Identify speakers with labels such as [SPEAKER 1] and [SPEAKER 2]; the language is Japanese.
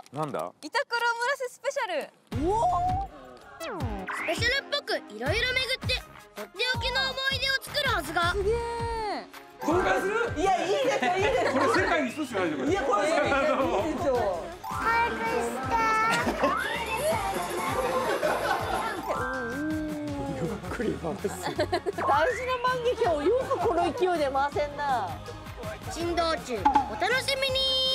[SPEAKER 1] なんだ？
[SPEAKER 2] 板倉村瀬スペシャル。
[SPEAKER 3] おお。スペシャルっぽくいろいろ巡ってとっておきの思い出を作るはずが。
[SPEAKER 2] すげえ。
[SPEAKER 4] 公開する？
[SPEAKER 5] いや、いいですよ、いいですよ。
[SPEAKER 4] これ世界に一つしかないでこれ。
[SPEAKER 5] いや、これいいですよ。
[SPEAKER 1] ゆっくり回す。
[SPEAKER 5] 大事な万華鏡をよくこの勢いで回せんな。
[SPEAKER 3] 珍道中お楽しみに。